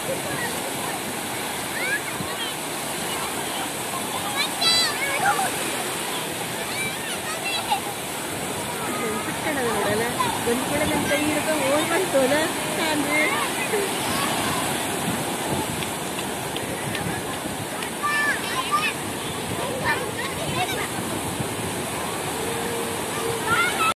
ನೋಡಲ್ಲ ಒಂದು ಕೂಡ ನನ್ನ ಕೈ ಹಿಡ್ಕೊಂಡು ಓಡ್ ಮಾಡ್ತೋದ ನಾನು